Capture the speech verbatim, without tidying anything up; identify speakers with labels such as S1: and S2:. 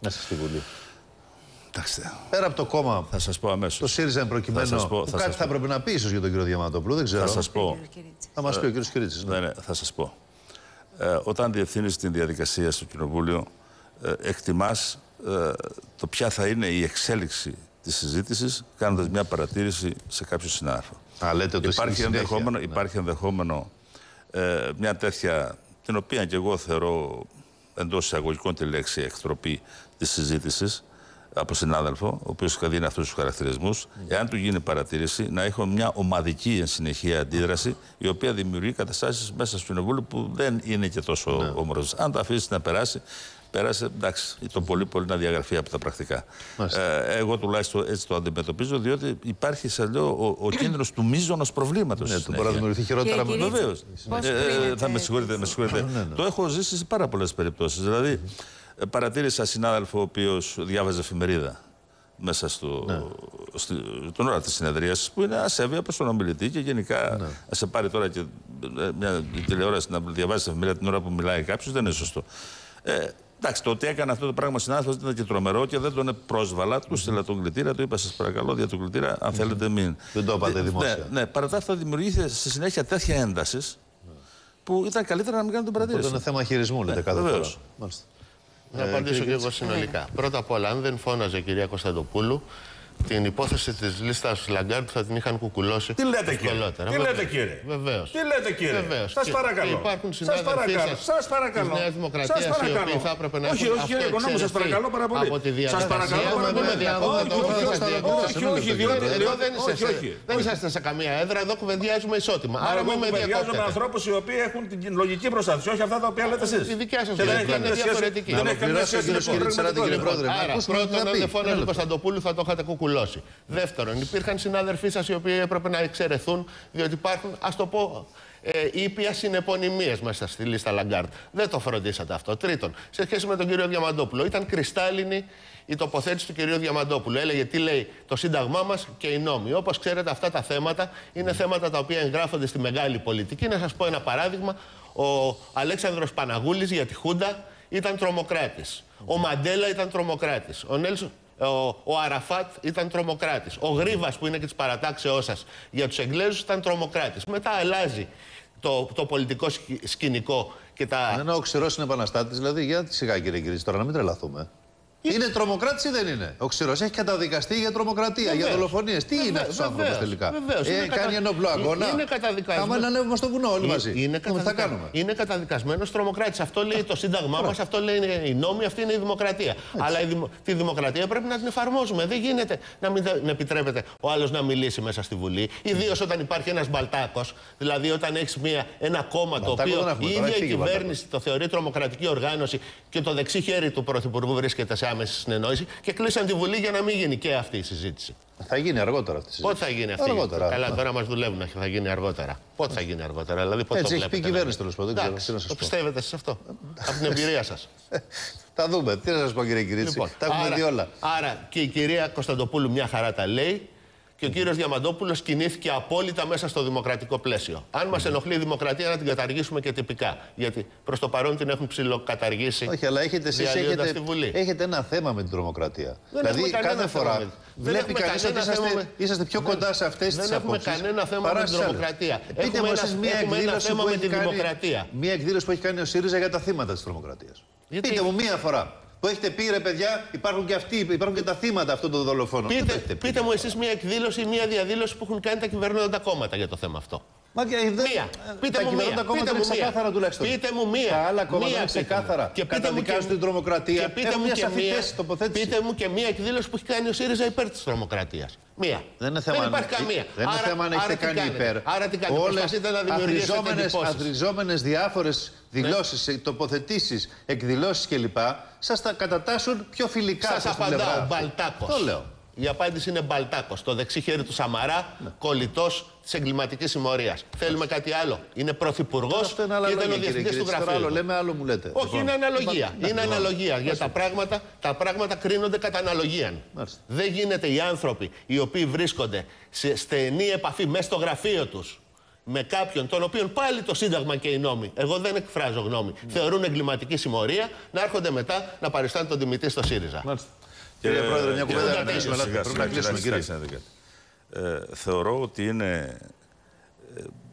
S1: μέσα στη Βουλή.
S2: Κοιτάξτε.
S1: Πέρα από το κόμμα,
S2: θα σας πω αμέσως.
S1: Το ΣΥΡΙΖΑ προκειμένου. Θα πω, θα κάτι θα πρέπει να πει ίσως για τον κύριο Διαμαντόπουλο. Δεν ξέρω.
S2: Θα σας πω.
S1: Θα μας πει ο κύριος Κυρίτσης.
S2: Ναι, ναι, θα σας πω. Ε, όταν διευθύνεις την διαδικασία στο Κοινοβούλιο, ε, εκτιμάς ε, το ποια θα είναι η εξέλιξη της συζήτησης, κάνοντας μια παρατήρηση σε κάποιο συνάδελφο.
S1: Α, λέτε ότι
S2: υπάρχει ενδεχόμενο,
S1: ναι.
S2: υπάρχει ενδεχόμενο ε, μια τέτοια, την οποία και εγώ θεωρώ εντός εισαγωγικών τη λέξη εκτροπή της συζήτησης από συνάδελφο, ο οποίος είχα δίνει αυτούς τους χαρακτηρισμούς, mm. εάν του γίνει παρατήρηση, να έχω μια ομαδική εν συνεχεία αντίδραση, η οποία δημιουργεί καταστάσεις μέσα στο Κοινοβούλιο που δεν είναι και τόσο mm. όμορφες. Αν το αφήσει να περάσει, πέρασε, εντάξει, το πολύ πολύ να διαγραφεί από τα πρακτικά. Ε, εγώ τουλάχιστον έτσι το αντιμετωπίζω, διότι υπάρχει, σας λέω, ο, ο κίνδυνος του μείζωνος προβλήματος.
S1: Ναι, το μπορεί να δημιουργηθεί χειρότερα με
S2: βεβαίως. Ε, θα με συγχωρείτε, με συγχωρείτε. Ναι, ναι. Το έχω ζήσει σε πάρα πολλές περιπτώσεις. Δηλαδή, mm-hmm. παρατήρησα συνάδελφο ο οποίος διάβαζε εφημερίδα μέσα στο, ναι. στον ώρα της συνεδρίας, που είναι ασέβεια προς τον ομιλητή και γενικά ναι. να σε πάρει τώρα και μια τηλεόραση να διαβάζει εφημερίδα την ώρα που μιλάει κάποιος δεν είναι σωστό. Ε, εντάξει, το ότι έκανε αυτό το πράγμα συνάδελφος ήταν και τρομερό και δεν τον πρόσβαλα. Του στείλα τον κλητήρα, του είπα: σας παρακαλώ, δια του κλητήρα, αν θέλετε, μην.
S1: Δεν το είπατε δημόσια.
S2: Ναι, ναι, παρά τα αυτά δημιουργήθηκε στη συνέχεια τέτοια ένταση που ήταν καλύτερα να μην κάνουν την παρατήρηση.
S1: Αυτό είναι θέμα χειρισμού, λέτε κάθε φορά.
S3: Να απαντήσω και εγώ συνολικά. Πρώτα απ' όλα, αν δεν φώναζε η κυρία Κωνσταντοπούλου, την υπόθεση της λίστας Λαγκάρντ θα την είχαν κουκουλώσει.
S4: Τι λέτε, κύριε? Τι λέτε, κύριε?
S3: Βεβαίως.
S4: Τι λέτε, κύριε?
S3: Βεβαίως.
S4: Σας παρακαλώ.
S3: Υπάρχουν συνάδελφοι σας της Νέας Δημοκρατίας οι οποίοι θα έπρεπε να
S4: όχι, όχι, κύριε Οικονόμου, σας παρακαλώ πάρα πολύ.
S3: Από τη
S4: σας παρακαλώ πάρα πολύ.
S3: Όχι, όχι, διότι εδώ δεν είσαστε σε καμία έδρα, εδώ κουβεντιάζουμε ισότιμα.
S4: Άρα μην κουβεντιάζουμε ανθρώπους οι οποίοι έχουν την λογική προστασία, όχι αυτά τα οποία λέτε εσείς.
S3: Η δικιά σας λογική είναι διαφορετική.
S4: Δεν έχει καμία σχέση με το
S3: Άρα, πρώτον, αν δεν φώναζε Κωνσταντοπούλου θα το είχατε κουκουλώσει. Δεύτερον, υπήρχαν συνάδελφοί σας οι οποίοι έπρεπε να εξαιρεθούν, διότι υπάρχουν, ας το πω, ε, ήπια συνεπωνυμίες μέσα στη λίστα Λαγκάρντ. Δεν το φροντίσατε αυτό. Τρίτον, σε σχέση με τον κύριο Διαμαντόπουλο, ήταν κρυστάλλινη η τοποθέτηση του κυρίου Διαμαντόπουλου. Έλεγε τι λέει το Σύνταγμά μας και οι νόμοι. Όπως ξέρετε, αυτά τα θέματα είναι θέματα τα οποία εγγράφονται στη μεγάλη πολιτική. Να σας πω ένα παράδειγμα. Ο Αλέξανδρος Παναγούλης για τη Χούντα ήταν τρομοκράτης. Ο Μαντέλα ήταν τρομοκράτης. Ο Νέλσον. Ο, ο Αραφάτ ήταν τρομοκράτης. Ο Γρίβας, που είναι και της παρατάξεώς σας για τους Εγγλέζους, ήταν τρομοκράτης. Μετά αλλάζει το, το πολιτικό σκηνικό και τα.
S1: Αν είναι ο ξηρός είναι επαναστάτης, δηλαδή, για σιγά κύριε Κυρίτσι, τώρα να μην τρελαθούμε. Είναι τρομοκράτης ή δεν είναι? Ο ξηρός έχει καταδικαστεί για τρομοκρατία, βεβαίως, για δολοφονίες. Τι είναι αυτός ο άνθρωπος τελικά?
S3: Βεβαίως,
S1: ε, κάνει κατα... ενόπλο αγώνα.
S3: Είναι καταδικασμένο.
S1: Άμα ανέβουμε στο βουνό όλοι μαζί.
S3: Είναι, καταδικα... είναι καταδικασμένος τρομοκράτης. Αυτό λέει το Σύνταγμά μας, αυτό λέει οι νόμοι, αυτή είναι η δημοκρατία. Έτσι. Αλλά η δημο... τη δημοκρατία πρέπει να την εφαρμόζουμε. Δεν γίνεται να μην επιτρέπεται ο άλλος να μιλήσει μέσα στη Βουλή. Ιδίως όταν υπάρχει ένας μπαλτάκος. Δηλαδή όταν έχεις ένα κόμμα το οποίο η ίδια η κυβέρνηση το θεωρεί τρομοκρατική οργάνωση και το δεξί χέρι του Πρωθυπουργού βρίσκεται σε άμεση συνεννόηση και κλείσαν τη Βουλή για να μην γίνει και αυτή η συζήτηση.
S1: Θα γίνει αργότερα αυτή η συζήτηση.
S3: Πότε θα γίνει αυτή?
S1: Αργότερα.
S3: Καλά, τώρα μας δουλεύουν, θα γίνει αργότερα. Πότε θα γίνει αργότερα, δηλαδή πότε?
S1: Έτσι
S3: το
S1: έχει πει η κυβέρνηση τέλος πάντων.
S3: Το πιστεύετε εσείς αυτό? Από την εμπειρία σας.
S1: Θα δούμε. Τι να σας πω, κύριε Κυρίτσι.
S3: Λοιπόν,
S1: τα έχουμε
S3: άρα,
S1: δει όλα.
S3: Άρα και η κυρία Κωνσταντοπούλου μια χαρά τα λέει. Και ο κύριος Διαμαντόπουλος κινήθηκε απόλυτα μέσα στο δημοκρατικό πλαίσιο. Αν μας ενοχλεί η δημοκρατία, να την καταργήσουμε και τυπικά. Γιατί προς το παρόν την έχουν ψιλοκαταργήσει.
S1: Όχι, αλλά έχετε, εσείς έχετε,
S3: στη Βουλή.
S1: έχετε ένα θέμα με την τρομοκρατία.
S3: Δεν
S1: δηλαδή, κάθε φορά
S3: με...
S1: βλέπει κανείς ότι είσαστε, με... είσαστε πιο
S3: δεν...
S1: κοντά σε αυτές τις απόψεις.
S3: Δεν έχουμε κανένα θέμα με την τρομοκρατία.
S1: Πείτε μου εσείς μία εκδήλωση
S3: που έχει κάνει,
S1: μία εκδήλωση που έχει κάνει ο ΣΥΡΙΖΑ για τα θύματα της τρομοκρατίας. Πείτε μου μία φορά. Που έχετε πει, ρε παιδιά, υπάρχουν και αυτοί, υπάρχουν και τα θύματα αυτών των δολοφόνων.
S3: Πείτε, πείτε, πείτε μου εσείς μια εκδήλωση ή μια διαδήλωση που έχουν κάνει τα κυβερνώντα κόμματα για το θέμα αυτό.
S1: Μα και δε...
S3: Μία. Πείτε
S1: τα
S3: μου μία.
S1: Τα κόμματα
S3: πείτε
S1: είναι
S3: μου
S1: ξεκάθαρα
S3: μία.
S1: τουλάχιστον.
S3: Πείτε μου μία.
S1: Τα άλλα κόμματα
S3: μία
S1: είναι ξεκάθαρα.
S3: Και πείτε μου και
S1: την τρομοκρατία.
S3: Και πείτε μου, και μία, πείτε μου και μία εκδήλωση που έχει κάνει ο ΣΥΡΙΖΑ υπέρ της τρομοκρατίας. Μία.
S1: Δεν είναι θέμα,
S3: δεν υπάρχει καμία.
S1: Δεν είναι
S3: άρα,
S1: θέμα αν έχετε κάνει
S3: κάνετε.
S1: υπέρ.
S3: Άρα τι κάνετε? Προσπαθείτε να δημιουργήσετε εντυπώσεις.
S1: Αθροιζόμενες διάφορες δηλώσεις, τοποθετήσεις, εκδηλώσεις κλπ. Σας τα κατατάσσουν πιο φιλικά.
S3: Σας απαντάω, Μπαλτάκος.
S1: Το λέω.
S3: Η απάντηση είναι Μπαλτάκος. Το δεξί χέρι του Σαμαρά, ναι. Κολλητός της εγκληματικής συμμορίας. Θέλουμε κάτι άλλο? Είναι πρωθυπουργός και ήταν ο διευθυντής του γραφείου.
S1: Άλλο λέμε, άλλο μου λέτε.
S3: Όχι, είναι αναλογία.
S1: Ναι,
S3: είναι
S1: ναι,
S3: αναλογία.
S1: ναι.
S3: Για τα πράγματα, τα πράγματα κρίνονται κατά αναλογία. Δεν γίνεται οι άνθρωποι οι οποίοι βρίσκονται σε στενή επαφή μέσα στο γραφείο τους με κάποιον τον οποίον πάλι το Σύνταγμα και οι νόμοι, εγώ δεν εκφράζω γνώμη, mm. θεωρούν εγκληματική συμμορία, να έρχονται μετά να παριστάνουν τον τιμητή στο ΣΥΡΙΖΑ.
S1: Μάλιστα. Κύριε Πρόεδρε, μια κουβέντα να κλείσουμε. Πρέπει να κλείσουμε, κύριε.
S2: Θεωρώ ότι είναι